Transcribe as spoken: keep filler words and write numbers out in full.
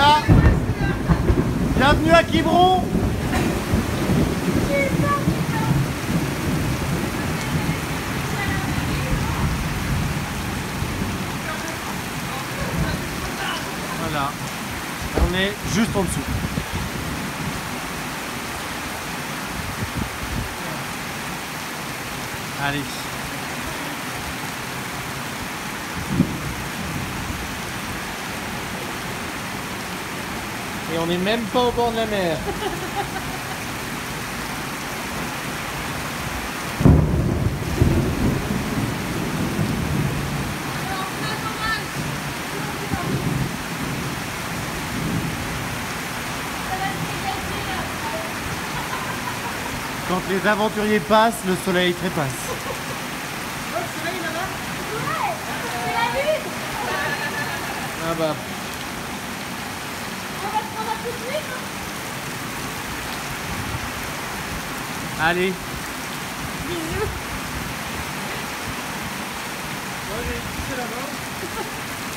Voilà. Bienvenue à Quiberon. Voilà. On est juste en dessous. Allez. Et on n'est même pas au bord de la mer. Quand les aventuriers passent, le soleil trépasse. Oh, le soleil là-bas? Ouais, c'est la lune. Ah bah. On va prendre un peu de lune. Allez. Bisous. Moi j'ai c'est là-bas.